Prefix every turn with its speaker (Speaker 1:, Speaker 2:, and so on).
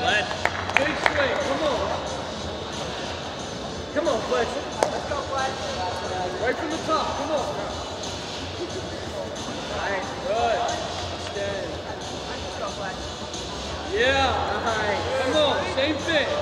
Speaker 1: Fletch.
Speaker 2: Big swing, come on. Come on, Fletch.
Speaker 3: Let's go, Fletch.
Speaker 2: Right from the top, come on.
Speaker 3: Nice.
Speaker 2: Good. Stay.
Speaker 3: Let's go, Fletch.
Speaker 2: Yeah.
Speaker 3: Nice.
Speaker 2: Come on, same thing.